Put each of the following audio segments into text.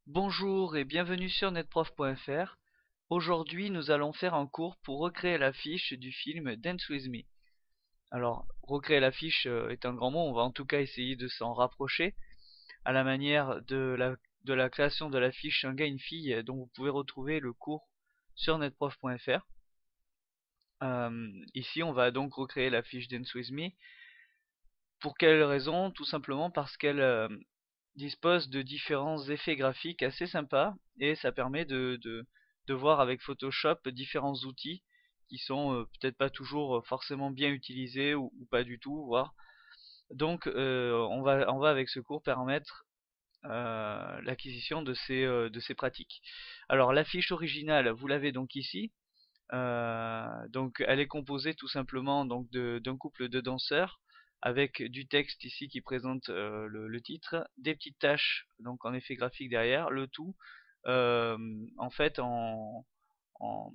Bonjour et bienvenue sur netprof.fr. Aujourd'hui, nous allons faire un cours pour recréer l'affiche du film Dance With Me. Alors, recréer l'affiche est un grand mot, on va en tout cas essayer de s'en rapprocher à la manière de la création de l'affiche Un gars, une fille, dont vous pouvez retrouver le cours sur netprof.fr. Ici, on va donc recréer l'affiche Dance With Me. Pour quelle raison? Tout simplement parce qu'elle dispose de différents effets graphiques assez sympas et ça permet de voir avec Photoshop différents outils qui sont peut-être pas toujours forcément bien utilisés ou pas du tout, voire. Donc on va avec ce cours permettre l'acquisition de ces pratiques. Alors l'affiche originale, vous l'avez donc ici. Donc elle est composée tout simplement donc d'un couple de danseurs avec du texte ici qui présente le titre, des petites taches donc en effet graphique derrière, le tout euh, en fait en,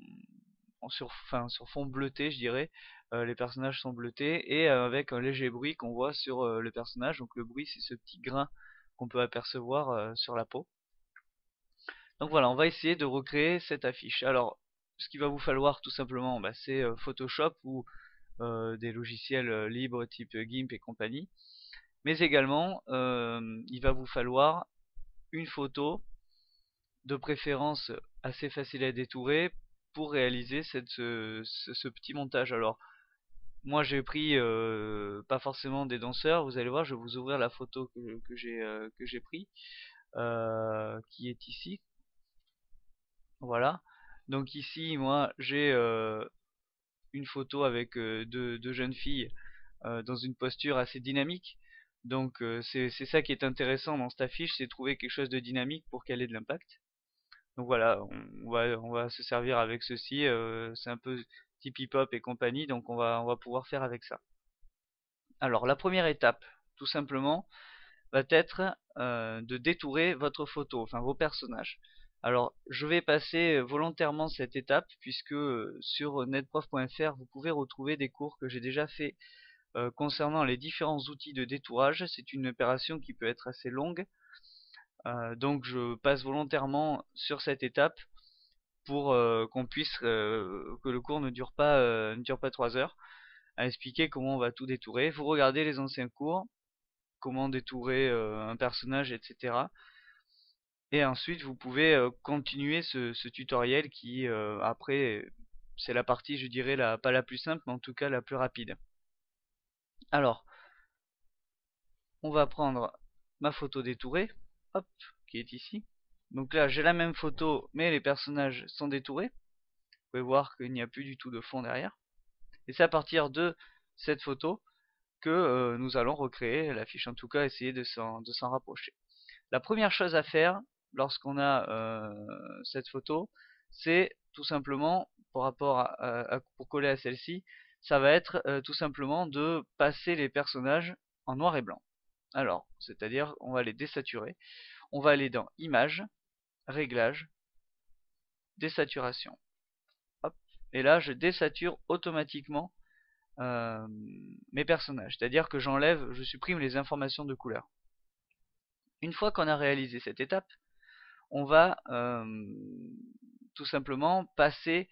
sur fond bleuté je dirais. Les personnages sont bleutés et avec un léger bruit qu'on voit sur le personnage. Donc le bruit c'est ce petit grain qu'on peut apercevoir sur la peau. Donc voilà, on va essayer de recréer cette affiche. Alors, ce qu'il va vous falloir tout simplement, bah, c'est Photoshop ou des logiciels libres type GIMP et compagnie. Mais également, il va vous falloir une photo, de préférence assez facile à détourer, pour réaliser ce petit montage. Alors, moi j'ai pris pas forcément des danseurs, vous allez voir, je vais vous ouvrir la photo que j'ai pris, qui est ici. Voilà. Donc ici, moi, j'ai une photo avec deux jeunes filles dans une posture assez dynamique. Donc c'est ça qui est intéressant dans cette affiche, c'est trouver quelque chose de dynamique pour qu'elle ait de l'impact. Donc voilà, on va se servir avec ceci. C'est un peu type hip-hop et compagnie, donc on va pouvoir faire avec ça. Alors la première étape, tout simplement, va être de détourer votre photo, enfin vos personnages. Alors, je vais passer volontairement cette étape puisque sur netprof.fr, vous pouvez retrouver des cours que j'ai déjà fait concernant les différents outils de détourage. C'est une opération qui peut être assez longue, donc je passe volontairement sur cette étape pour qu'on puisse que le cours ne dure pas 3 heures à expliquer comment on va tout détourer. Vous regardez les anciens cours, comment détourer un personnage, etc. Et ensuite, vous pouvez continuer ce tutoriel qui, après, c'est la partie, je dirais, pas la plus simple, mais en tout cas la plus rapide. Alors, on va prendre ma photo détourée, hop, qui est ici. Donc là, j'ai la même photo, mais les personnages sont détourés. Vous pouvez voir qu'il n'y a plus du tout de fond derrière. Et c'est à partir de cette photo que nous allons recréer l'affiche, en tout cas essayer de s'en rapprocher. La première chose à faire lorsqu'on a cette photo, c'est tout simplement, pour coller à celle-ci, ça va être tout simplement de passer les personnages en noir et blanc. Alors, c'est-à-dire, on va les désaturer. On va aller dans Images, Réglages, Désaturation. Hop. Et là, je désature automatiquement mes personnages. C'est-à-dire que je supprime les informations de couleur. Une fois qu'on a réalisé cette étape, on va tout simplement passer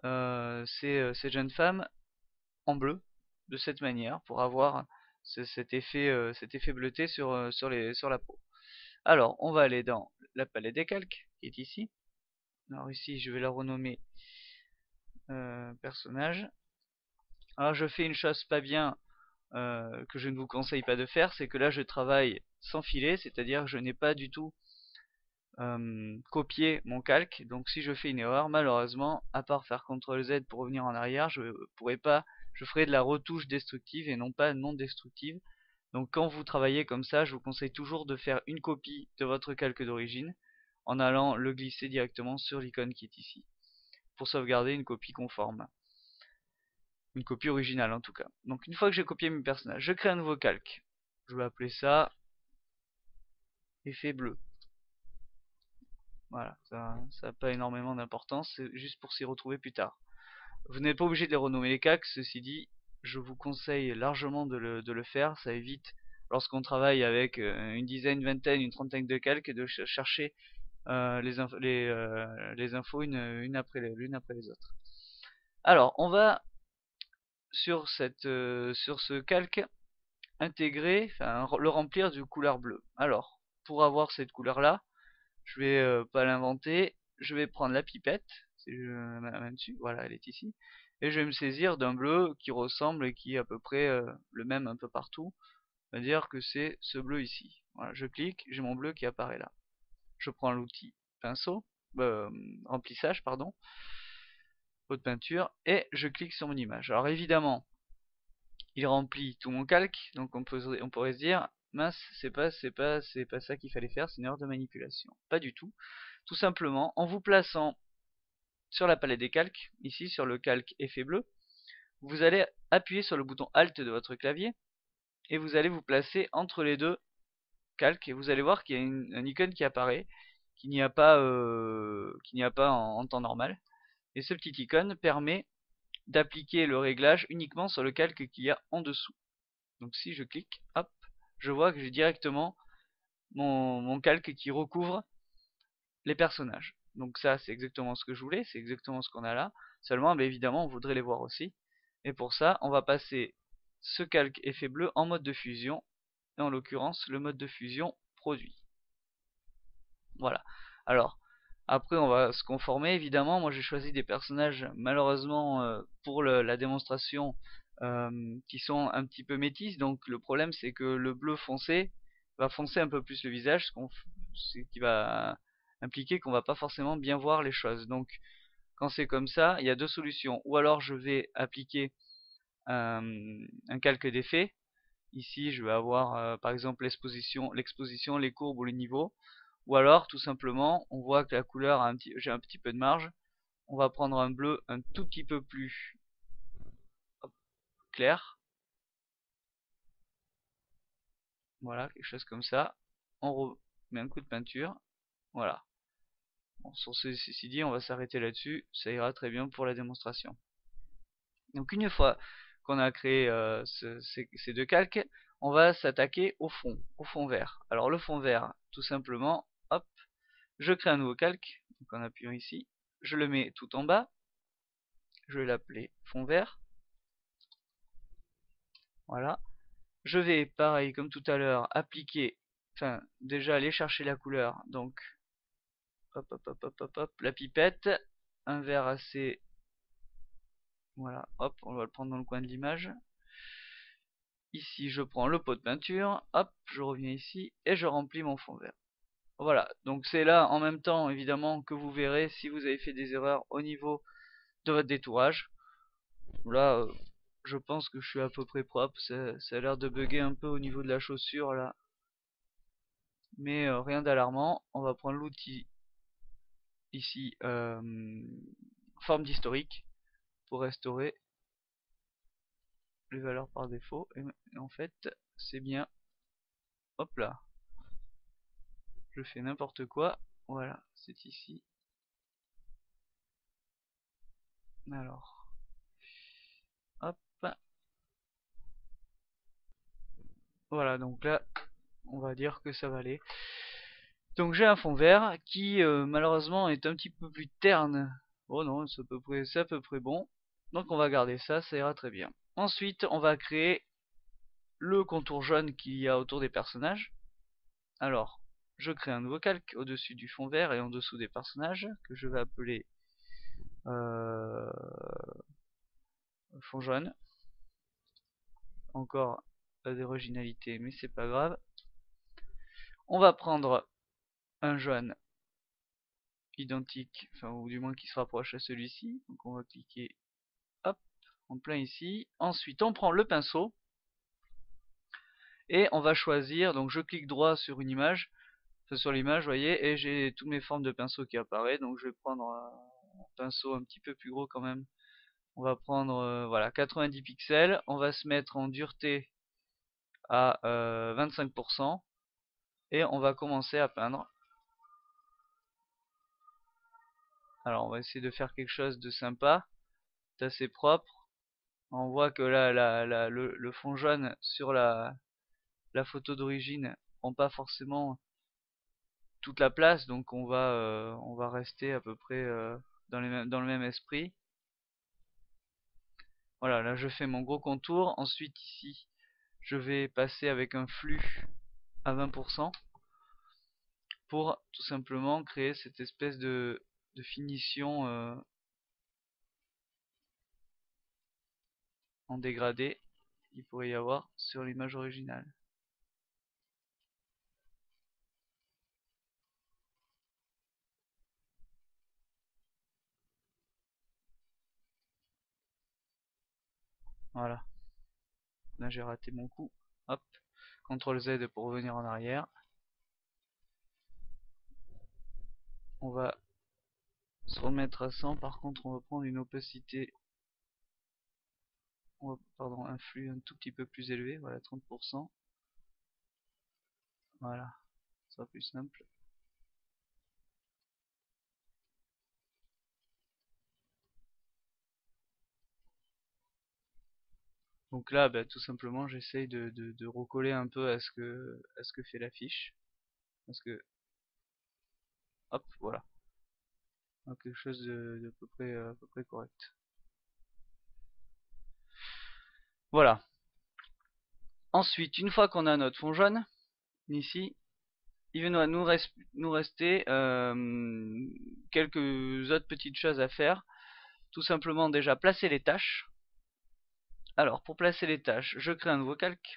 ces jeunes femmes en bleu de cette manière pour avoir cet effet bleuté sur la peau. Alors, on va aller dans la palette des calques qui est ici. Alors ici, je vais la renommer personnage. Alors, je fais une chose pas bien que je ne vous conseille pas de faire, c'est que là, je travaille sans filet, c'est-à-dire que je n'ai pas du tout copier mon calque. Donc si je fais une erreur, malheureusement, à part faire CTRL Z pour revenir en arrière, je ferai de la retouche destructive et non pas non destructive. Donc quand vous travaillez comme ça, je vous conseille toujours de faire une copie de votre calque d'origine en allant le glisser directement sur l'icône qui est ici pour sauvegarder une copie conforme. Une copie originale en tout cas. Donc une fois que j'ai copié mes personnages, je crée un nouveau calque. Je vais appeler ça effet bleu. Voilà, ça n'a pas énormément d'importance, c'est juste pour s'y retrouver plus tard. Vous n'êtes pas obligé de les renommer les calques, ceci dit, je vous conseille largement de le faire, ça évite, lorsqu'on travaille avec une dizaine, une vingtaine, une trentaine de calques, de chercher les infos l'une après les autres. Alors, on va sur ce calque intégrer, enfin le remplir de couleur bleue. Alors, pour avoir cette couleur là, je vais pas l'inventer, je vais prendre la pipette, si je mets la main dessus, voilà, elle est ici, et je vais me saisir d'un bleu qui ressemble et qui est à peu près le même un peu partout. On va dire que c'est ce bleu ici. Voilà, je clique, j'ai mon bleu qui apparaît là. Je prends l'outil pinceau, remplissage, pardon, pot de peinture, et je clique sur mon image. Alors évidemment, il remplit tout mon calque, donc on pourrait se dire, mince, c'est pas ça qu'il fallait faire, c'est une erreur de manipulation. Pas du tout. Tout simplement, en vous plaçant sur la palette des calques, ici sur le calque effet bleu, vous allez appuyer sur le bouton Alt de votre clavier, et vous allez vous placer entre les deux calques, et vous allez voir qu'il y a une icône qui apparaît, qu'il n'y a pas en temps normal. Et ce petit icône permet d'appliquer le réglage uniquement sur le calque qu'il y a en dessous. Donc si je clique, hop, je vois que j'ai directement mon calque qui recouvre les personnages. Donc ça, c'est exactement ce que je voulais, c'est exactement ce qu'on a là. Seulement, évidemment, on voudrait les voir aussi. Et pour ça, on va passer ce calque effet bleu en mode de fusion, et en l'occurrence, le mode de fusion produit. Voilà. Alors, après, on va se conformer, évidemment. Moi, j'ai choisi des personnages, malheureusement, pour la démonstration, qui sont un petit peu métis. Donc, le problème, c'est que le bleu foncé va foncer un peu plus le visage, ce qui va impliquer qu'on va pas forcément bien voir les choses. Donc, quand c'est comme ça, il y a deux solutions. Ou alors, je vais appliquer un calque d'effet. Ici, je vais avoir, par exemple, l'exposition, les courbes ou les niveaux. Ou alors, tout simplement, on voit que la couleur j'ai un petit peu de marge. On va prendre un bleu un tout petit peu plus clair. Voilà, quelque chose comme ça. On remet un coup de peinture. Voilà. Bon, sur ceci dit, on va s'arrêter là-dessus. Ça ira très bien pour la démonstration. Donc une fois qu'on a créé ces deux calques, on va s'attaquer au fond vert. Alors le fond vert, tout simplement, hop, je crée un nouveau calque, donc en appuyant ici, je le mets tout en bas, je vais l'appeler fond vert, voilà. Je vais, pareil comme tout à l'heure, appliquer, enfin déjà aller chercher la couleur, donc hop hop hop hop hop hop, la pipette, un vert assez, voilà, hop, on va le prendre dans le coin de l'image. Ici je prends le pot de peinture, hop, je reviens ici et je remplis mon fond vert. Voilà, donc c'est là en même temps évidemment que vous verrez si vous avez fait des erreurs au niveau de votre détourage. Là, je pense que je suis à peu près propre, ça a l'air de bugger un peu au niveau de la chaussure là. Mais rien d'alarmant, on va prendre l'outil ici, forme d'historique, pour restaurer les valeurs par défaut. Et en fait, c'est bien, hop là, je fais n'importe quoi, voilà, c'est ici. Alors, hop, voilà, donc là, on va dire que ça va aller. Donc j'ai un fond vert qui malheureusement est un petit peu plus terne. Oh non, c'est à peu près bon. Donc on va garder ça, ça ira très bien. Ensuite, on va créer le contour jaune qu'il y a autour des personnages. Alors, je crée un nouveau calque au-dessus du fond vert et en dessous des personnages que je vais appeler euh, fond jaune. Encore pas d'originalité, mais c'est pas grave. On va prendre un jaune identique, enfin ou du moins qui se rapproche à celui-ci. Donc on va cliquer, hop, en plein ici. Ensuite, on prend le pinceau et on va choisir. Donc je clique droit sur une image, enfin, sur l'image, vous voyez, et j'ai toutes mes formes de pinceau qui apparaissent. Donc je vais prendre un pinceau un petit peu plus gros quand même. On va prendre voilà 90 pixels. On va se mettre en dureté à 25% et on va commencer à peindre. Alors on va essayer de faire quelque chose de sympa, d'assez propre. On voit que là, le fond jaune sur la photo d'origine prend pas forcément toute la place, donc on va rester à peu près dans le même esprit. Voilà, là je fais mon gros contour. Ensuite ici, je vais passer avec un flux à 20% pour tout simplement créer cette espèce de finition en dégradé qu'il pourrait y avoir sur l'image originale. Voilà, là j'ai raté mon coup. Hop, CTRL Z pour revenir en arrière. On va se remettre à 100. Par contre, on va prendre une opacité, pardon, un flux un tout petit peu plus élevé. Voilà, 30%. Voilà, ça sera plus simple. Donc là, bah, tout simplement, j'essaye de recoller un peu à ce que fait l'affiche. Parce que, hop, voilà. Donc, quelque chose de à peu près correct. Voilà. Ensuite, une fois qu'on a notre fond jaune, ici, il va nous rester quelques autres petites choses à faire. Tout simplement déjà placer les tâches. Alors pour placer les tâches, je crée un nouveau calque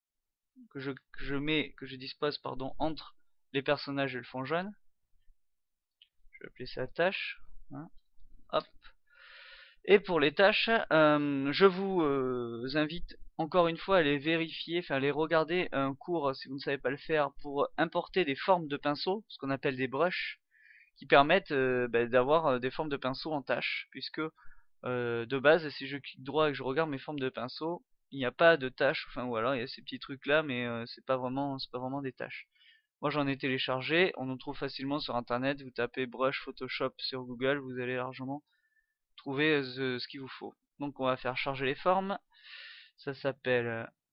que je dispose pardon, entre les personnages et le fond jaune. Je vais appeler ça tâche. Hein, hop. Et pour les tâches, je vous invite encore une fois à les vérifier, enfin à les regarder un cours si vous ne savez pas le faire pour importer des formes de pinceaux, ce qu'on appelle des brushes, qui permettent d'avoir des formes de pinceaux en tâches, puisque de base, si je clique droit et que je regarde mes formes de pinceau, il n'y a pas de tâches, enfin ou alors il y a ces petits trucs là, mais c'est pas vraiment des tâches. Moi j'en ai téléchargé, on en trouve facilement sur internet, vous tapez brush Photoshop sur Google, vous allez largement trouver ce qu'il vous faut. Donc on va faire charger les formes, ça s'appelle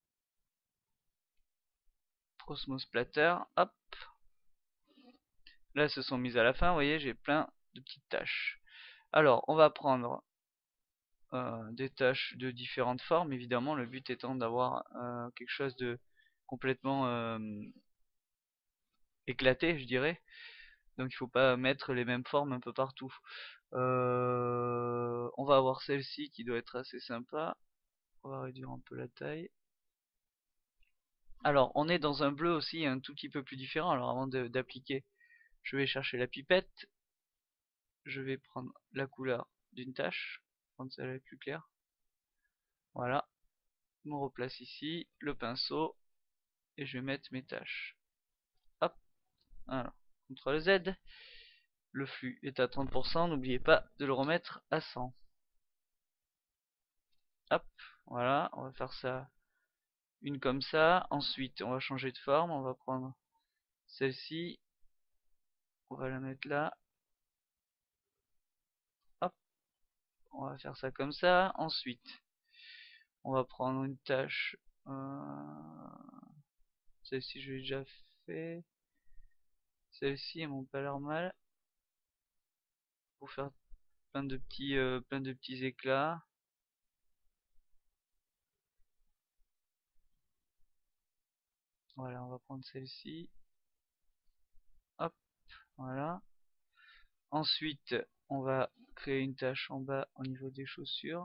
Prosmo Splatter, hop, là elles se sont mises à la fin, vous voyez j'ai plein de petites tâches. Alors on va prendre des tâches de différentes formes, évidemment, le but étant d'avoir quelque chose de complètement éclaté, je dirais. Donc il faut pas mettre les mêmes formes un peu partout. On va avoir celle-ci qui doit être assez sympa. On va réduire un peu la taille. Alors on est dans un bleu aussi un tout petit peu plus différent. Alors avant d'appliquer, je vais chercher la pipette. Je vais prendre la couleur d'une tâche, prendre celle-là plus claire. Voilà, je me replace ici, le pinceau, et je vais mettre mes tâches. Hop, alors, CTRL Z, le flux est à 30%, n'oubliez pas de le remettre à 100. Hop, voilà, on va faire ça une comme ça. Ensuite, on va changer de forme, on va prendre celle-ci, on va la mettre là. Hop, on va faire ça comme ça. Ensuite, on va prendre une tâche. Celle-ci, je l'ai déjà fait. Celle-ci, elles m'ont pas l'air mal. Pour faire plein de petits éclats. Voilà, on va prendre celle-ci. Hop, voilà. Ensuite, on va créer une tâche en bas au niveau des chaussures.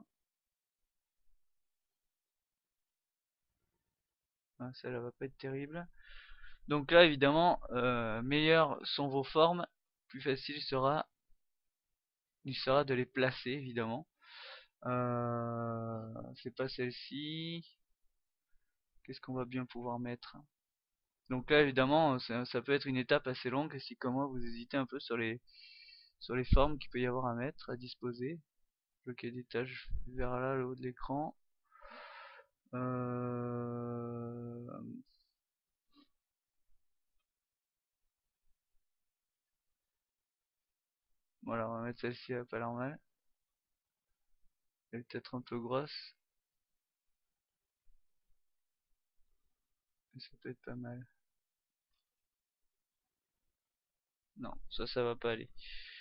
Celle-là va pas être terrible. Donc là, évidemment, meilleures sont vos formes, plus facile il sera de les placer, évidemment. C'est pas celle-ci. Qu'est-ce qu'on va bien pouvoir mettre? Donc là, évidemment, ça peut être une étape assez longue. Et si comme moi, vous hésitez un peu sur les formes qu'il peut y avoir à mettre, à disposer. Je vois qu'il y a des tâches vers là, le haut de l'écran. Euh... Voilà, on va mettre celle-ci, elle a pas l'air mal. Elle est peut-être un peu grosse, mais ça peut être pas mal. Non, ça va pas aller.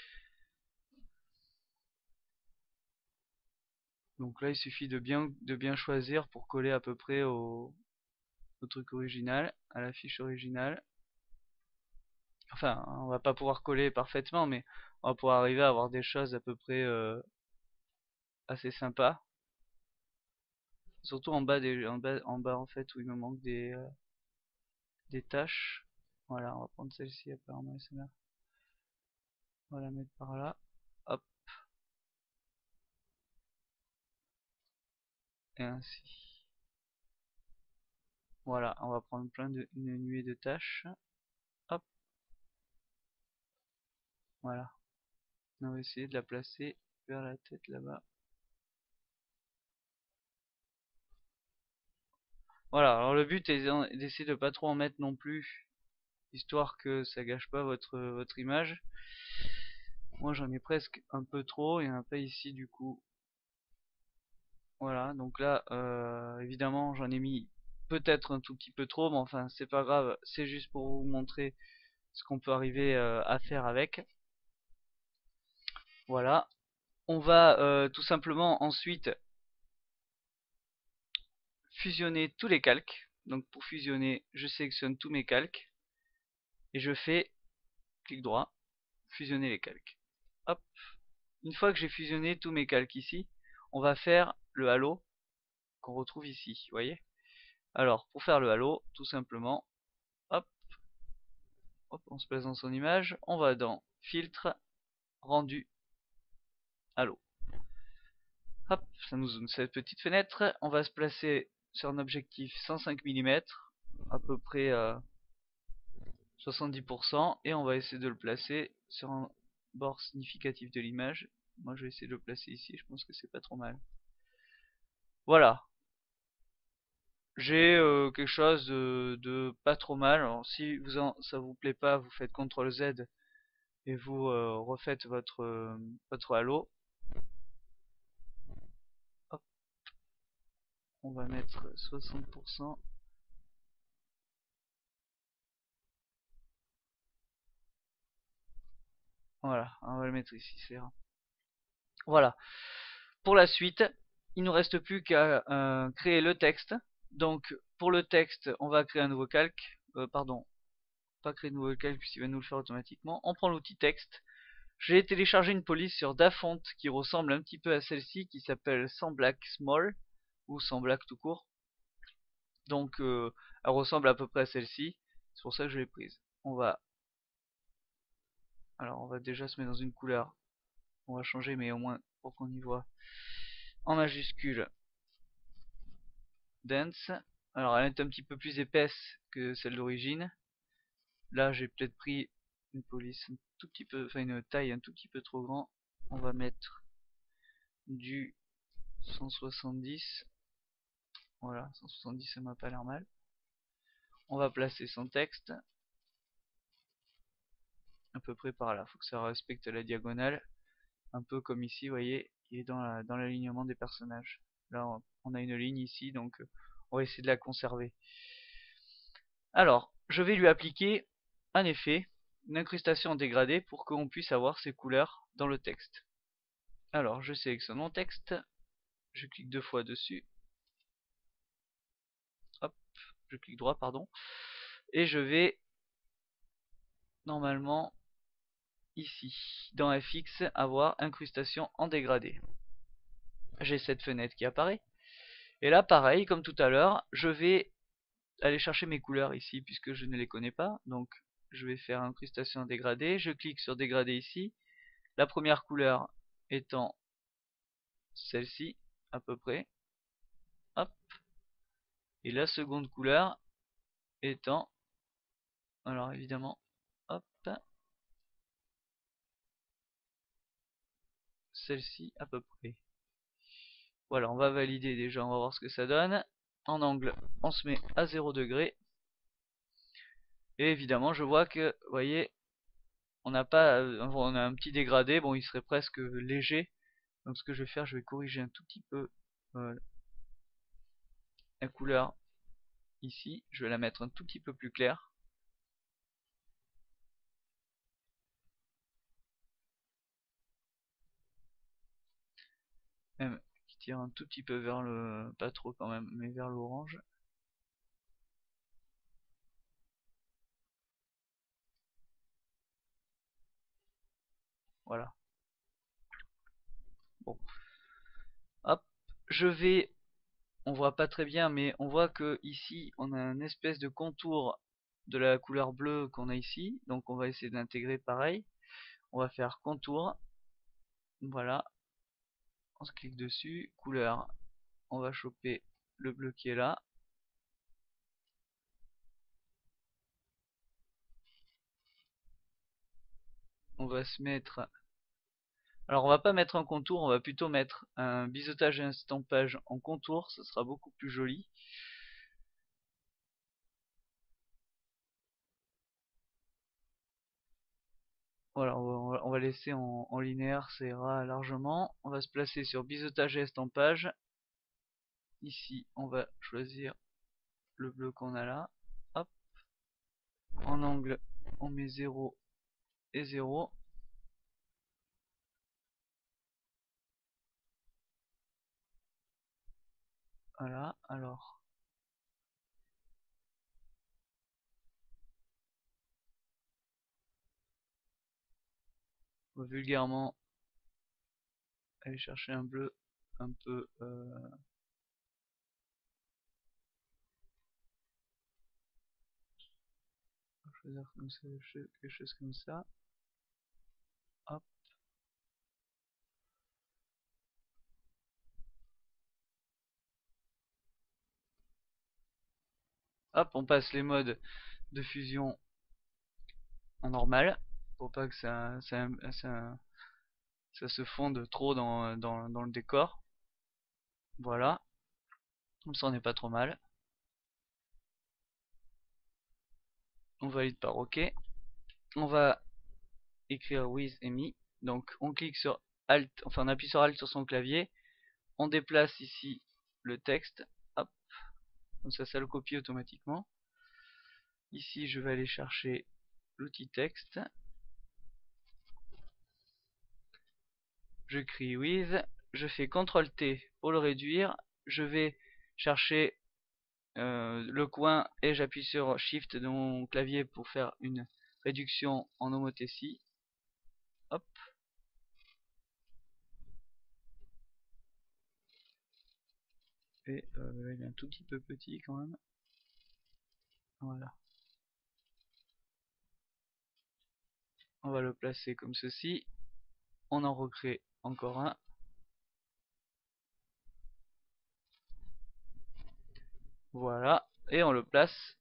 Donc là, il suffit de bien choisir pour coller à peu près au truc original, à la fiche originale. Enfin, on va pas pouvoir coller parfaitement, mais on va pouvoir arriver à avoir des choses à peu près assez sympas. Surtout en bas en fait où il me manque des tâches. Voilà, on va prendre celle-ci apparemment SMR. On va la mettre par là. Hop, et ainsi. Voilà, on va prendre une nuée de tâches. Hop, voilà. On va essayer de la placer vers la tête là-bas. Voilà, alors le but est d'essayer de pas trop en mettre non plus, histoire que ça gâche pas votre image. Moi j'en ai presque un peu trop, il n'y en a pas ici du coup. Voilà, donc là évidemment j'en ai mis peut-être un tout petit peu trop, mais enfin c'est pas grave, c'est juste pour vous montrer ce qu'on peut arriver à faire avec. Voilà, on va tout simplement ensuite fusionner tous les calques. Donc pour fusionner, je sélectionne tous mes calques et je fais clic droit, fusionner les calques. Hop. Une fois que j'ai fusionné tous mes calques ici, on va faire le halo qu'on retrouve ici, vous voyez. Alors, pour faire le halo, tout simplement, hop, hop, on se place dans son image, on va dans filtre, rendu, halo. Hop, ça nous ouvre cette petite fenêtre, on va se placer sur un objectif 105 mm, à peu près 70%, et on va essayer de le placer sur un bord significatif de l'image. Moi je vais essayer de le placer ici, je pense que c'est pas trop mal. Voilà, j'ai quelque chose de pas trop mal. Alors si ça vous plaît pas, vous faites CTRL Z et vous refaites votre halo. Hop, on va mettre 60%. Voilà, on va le mettre ici, c'est rare. Voilà. Pour la suite, il nous reste plus qu'à créer le texte. Donc pour le texte, on va créer un nouveau calque. Pardon, pas créer de nouveau calque puisqu'il va nous le faire automatiquement. On prend l'outil texte. J'ai téléchargé une police sur Dafont qui ressemble un petit peu à celle-ci, qui s'appelle Sans Black Small, ou Sans Black tout court. Donc elle ressemble à peu près à celle-ci, c'est pour ça que je l'ai prise. Alors on va déjà se mettre dans une couleur, on va changer mais au moins pour qu'on y voit. En majuscule, Dense. Alors elle est un petit peu plus épaisse que celle d'origine. Là j'ai peut-être pris une police un tout petit peu, enfin une taille un tout petit peu trop grand. On va mettre du 170. Voilà, 170 ça m'a pas l'air mal. On va placer son texte à peu près par là. Faut que ça respecte la diagonale, un peu comme ici, vous voyez, il est dans l'alignement des personnages. Là, on a une ligne ici, donc on va essayer de la conserver. Alors, je vais lui appliquer un effet, une incrustation en dégradé pour qu'on puisse avoir ces couleurs dans le texte. Alors, je sélectionne mon texte, je clique deux fois dessus, hop, je clique droit, pardon, et je vais normalement ici, dans FX, avoir incrustation en dégradé. J'ai cette fenêtre qui apparaît. Et là, pareil, comme tout à l'heure, je vais aller chercher mes couleurs ici, puisque je ne les connais pas. Donc, je vais faire incrustation en dégradé. Je clique sur dégradé ici. La première couleur étant celle-ci, à peu près. Hop. Et la seconde couleur étant, alors évidemment, hop, celle-ci à peu près. Voilà, on va valider déjà, on va voir ce que ça donne. En angle, on se met à 0 degré. Et évidemment, je vois que, vous voyez, on n'a pas, on a un petit dégradé. Bon, il serait presque léger. Donc, ce que je vais faire, je vais corriger un tout petit peu la couleur ici. Je vais la mettre un tout petit peu plus claire. même qui tire un tout petit peu vers le, pas trop quand même, mais vers l'orange. Voilà. Bon, hop, je vais, on voit pas très bien, mais on voit que ici on a un espèce de contour de la couleur bleue qu'on a ici, donc on va essayer d'intégrer pareil. On va faire contour, voilà, on se clique dessus, couleur, on va choper le bleu qui est là. On va se mettre, alors on va pas mettre un contour, on va plutôt mettre un biseautage et un estampage en contour, ça sera beaucoup plus joli. Voilà, on va laisser en linéaire, ça ira largement. On va se placer sur biseautage et estampage. Ici, on va choisir le bleu qu'on a là. Hop. En angle, on met 0 et 0. Voilà, alors. On va vulgairement aller chercher un bleu un peu... choisir comme ça, quelque chose comme ça. Hop. Hop, on passe les modes de fusion en normal pour pas que ça se fonde trop dans le décor. Voilà, comme ça on n'est pas trop mal. On valide par OK. On va écrire with et me. Donc on clique sur Alt, enfin on appuie sur Alt sur son clavier. On déplace ici le texte. Hop, comme ça le copie automatiquement. Ici je vais aller chercher l'outil texte. Je crie with, je fais CTRL T pour le réduire. Je vais chercher le coin et j'appuie sur Shift de mon clavier pour faire une réduction en homothétie. Hop. Et il est un tout petit peu petit quand même. Voilà. On va le placer comme ceci. On en recrée encore un. Voilà. Et on le place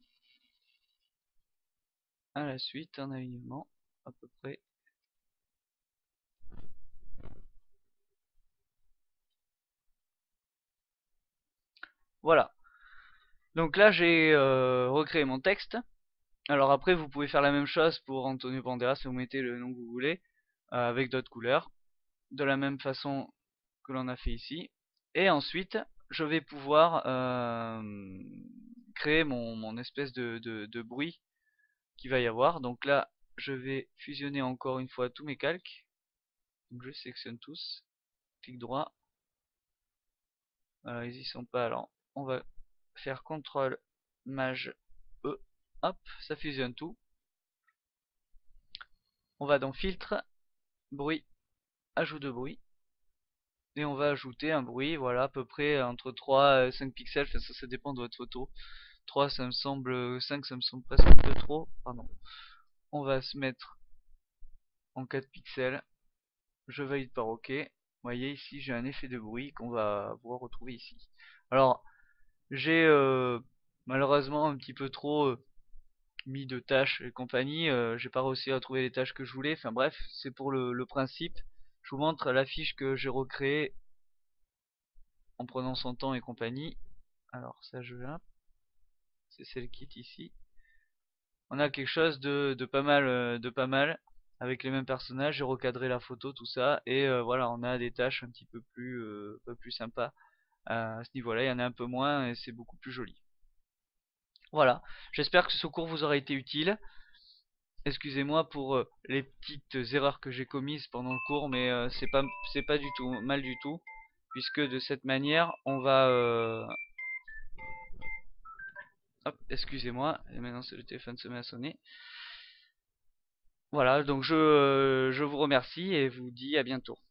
à la suite en alignement à peu près. Voilà. Donc là j'ai recréé mon texte. Alors après vous pouvez faire la même chose pour Antonio Banderas, vous mettez le nom que vous voulez avec d'autres couleurs. De la même façon que l'on a fait ici. Et ensuite je vais pouvoir créer mon espèce de bruit qu'il va y avoir. Donc là je vais fusionner encore une fois tous mes calques. Donc je sélectionne tous, clic droit. Voilà, ils y sont pas, alors on va faire CTRL Maj E. Hop, ça fusionne tout. On va dans filtre, bruit, ajout de bruit. Et on va ajouter un bruit, voilà, à peu près entre 3 et 5 pixels, enfin, ça dépend de votre photo. 3 ça me semble, 5 ça me semble presque un peu trop, pardon. On va se mettre en 4 pixels, je valide par OK. Vous voyez ici j'ai un effet de bruit qu'on va pouvoir retrouver ici. Alors j'ai malheureusement un petit peu trop mis de tâches et compagnie, j'ai pas réussi à trouver les tâches que je voulais, enfin bref, c'est pour le principe. Je vous montre la fiche que j'ai recréée en prenant son temps et compagnie. Alors ça je viens, c'est celle qui est ici. On a quelque chose de pas mal avec les mêmes personnages, j'ai recadré la photo, tout ça, et voilà, on a des tâches un petit peu plus sympas à ce niveau-là. Il y en a un peu moins et c'est beaucoup plus joli. Voilà, j'espère que ce cours vous aura été utile. Excusez-moi pour les petites erreurs que j'ai commises pendant le cours, mais c'est pas du tout mal du tout. puisque de cette manière on va hop, excusez-moi, et maintenant c'est le téléphone se met à sonner. Voilà, donc je vous remercie et vous dis à bientôt.